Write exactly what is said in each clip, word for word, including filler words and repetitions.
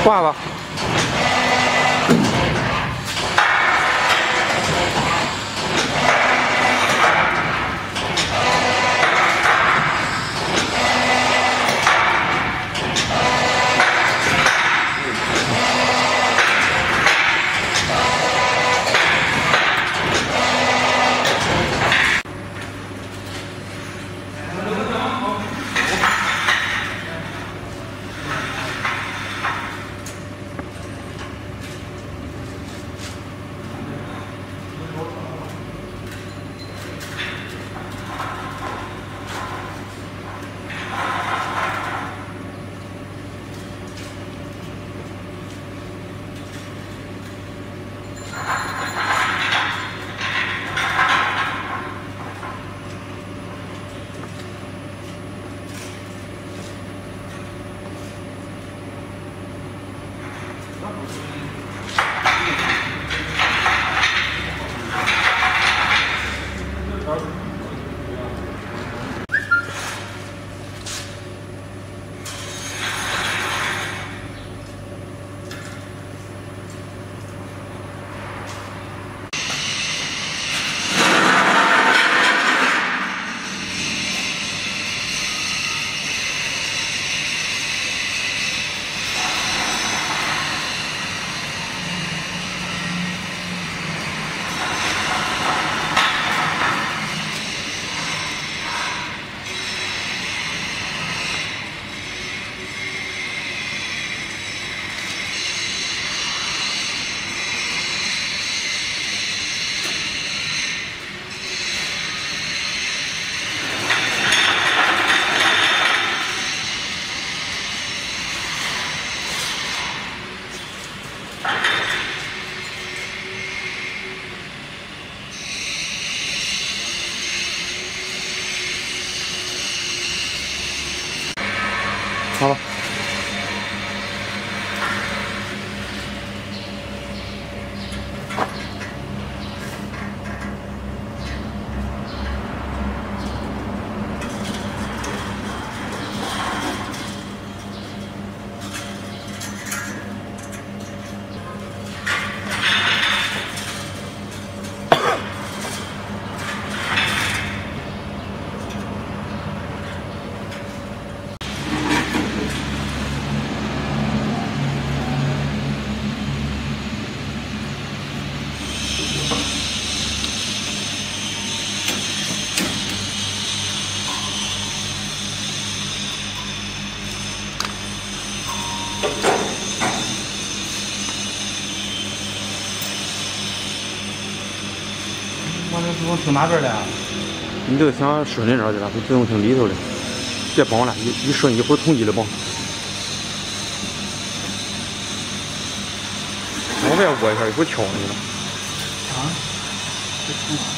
挂吧。好了。 我这自动停哪边了？ 你就想顺着这儿去了，你自动停里头的，别绑了，一一顺一会儿统一的绑。往外握一下，一会儿敲你了。 啊？这停哪？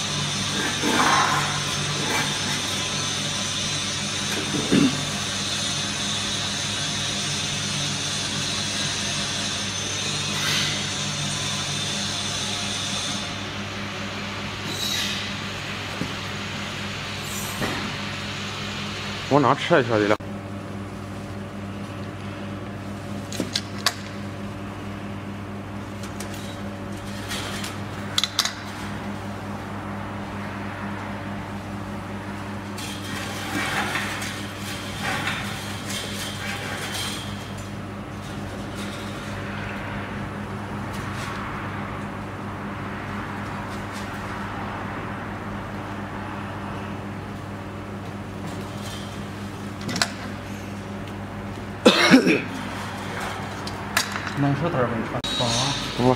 往哪扯一下的了？ 弄手套儿没穿绑啊？ 不。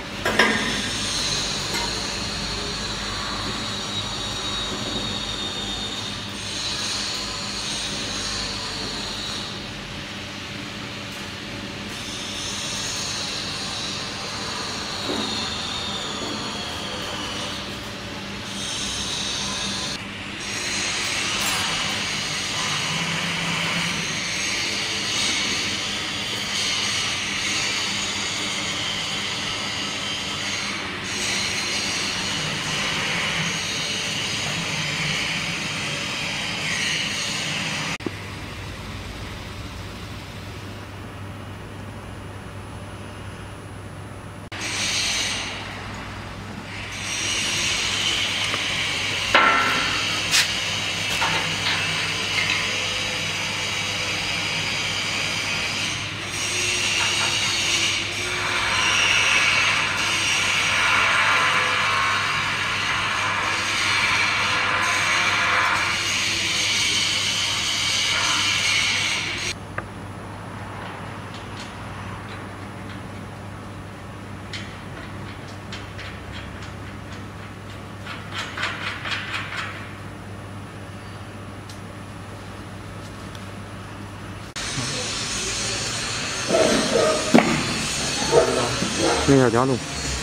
停一下电动，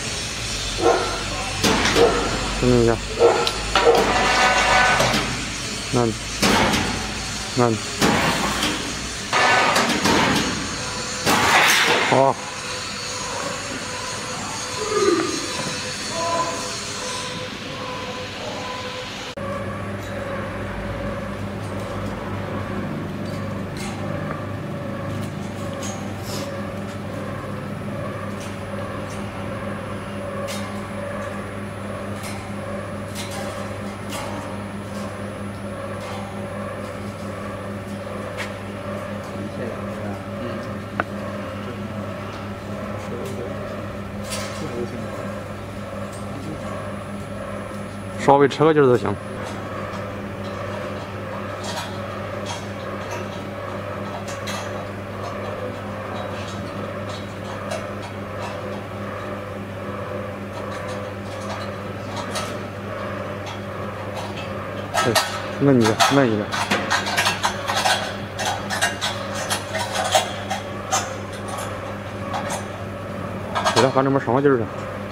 停一下，按，按，好。稍微扯个劲儿就行。对，摁一个，摁一个。对了，把这边上个劲儿去。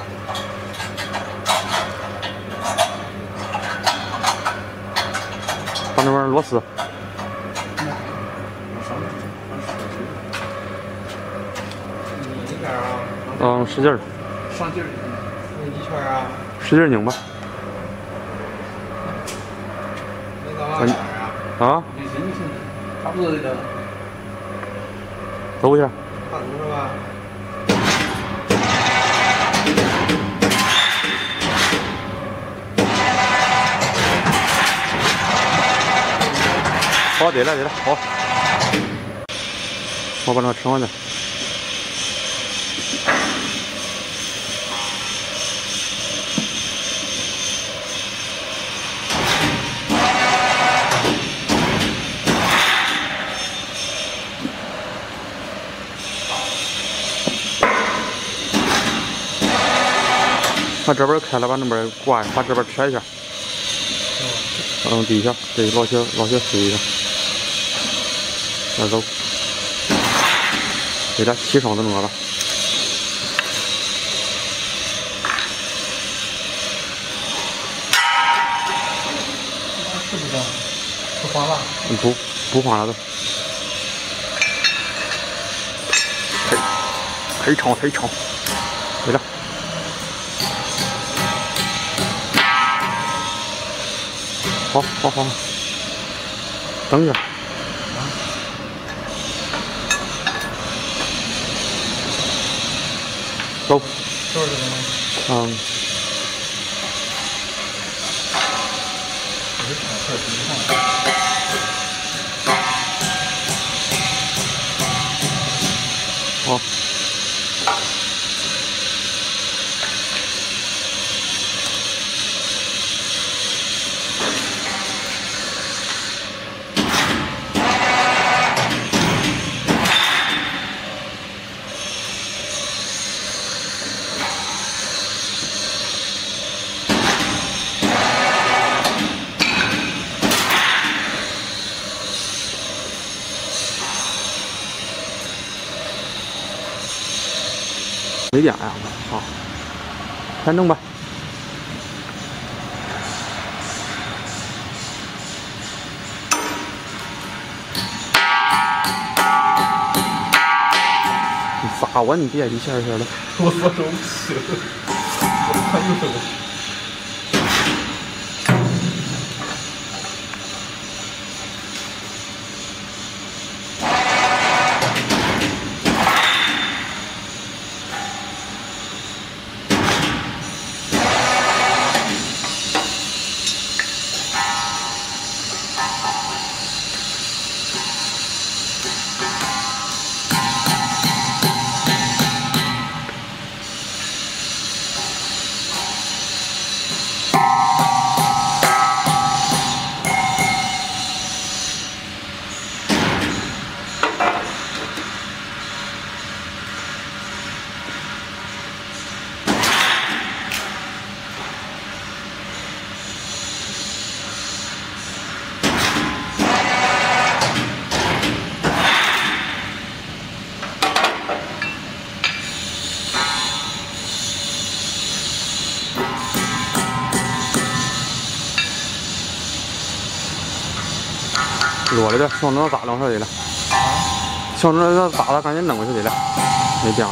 把那边螺丝，嗯，使劲儿， 上劲儿，那一圈啊， 使劲儿拧吧。 那个往哪儿啊？ 啊？ 你行你行，差不多这个。 走一下。 差不多是吧？ 好，对了对了，好，我把那吃完了。把这边开了，把那边挂，把这边拆一下。嗯，底下对，老些老些水一下。 那走，给它漆上就弄了。 是不是？不慌了？ 不，不慌了都。忒长忒长，对了。好，好，好，等一下。 走， 就是这个吗？ 嗯。 我是想测试看。 好。没电呀，好，再弄吧。你咋我你别一下一下的。 我左手不行，我看右手。 好， 落了点，小弄咋弄出来了？小弄那咋了？赶紧弄回去了，没讲了。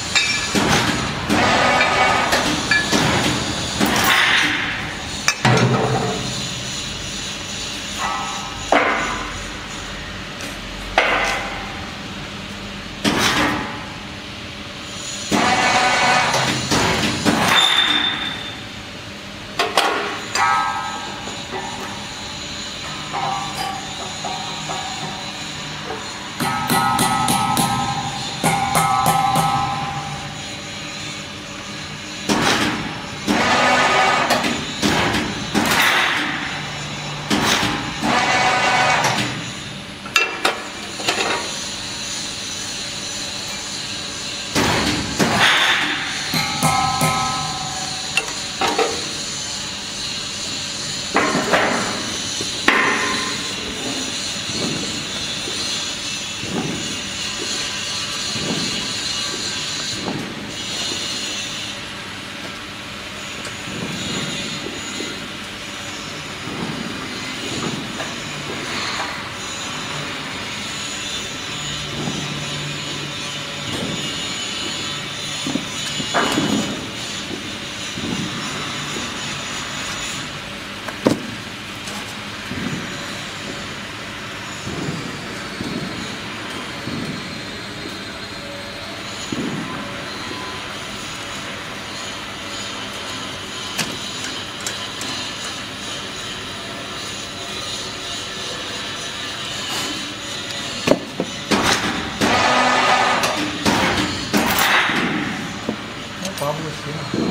拔不过去。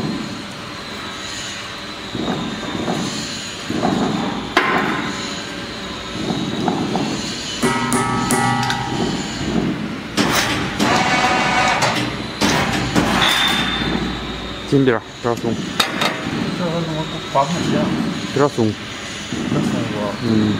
紧点儿，有点松。 这个怎么拔不起啊？ 有点松。 真松过。 嗯。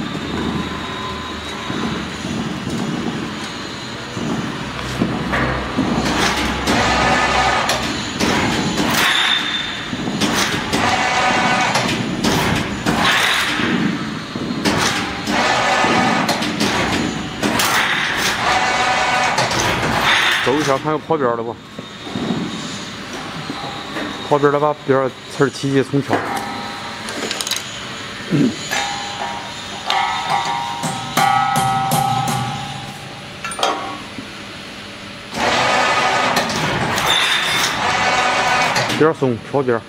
走一下，看有跑边的不？跑边的把边儿刺儿起起重敲。嗯、边儿松，挑边儿。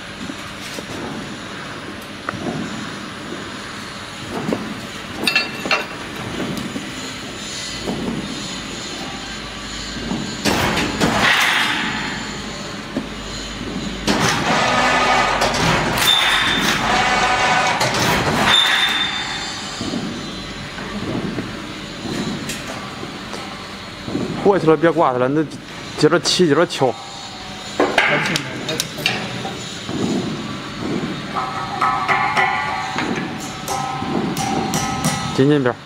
过去了，别挂它了，那接着起，接着敲。紧紧边。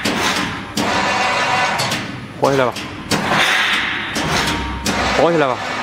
包起来吧，包起来吧。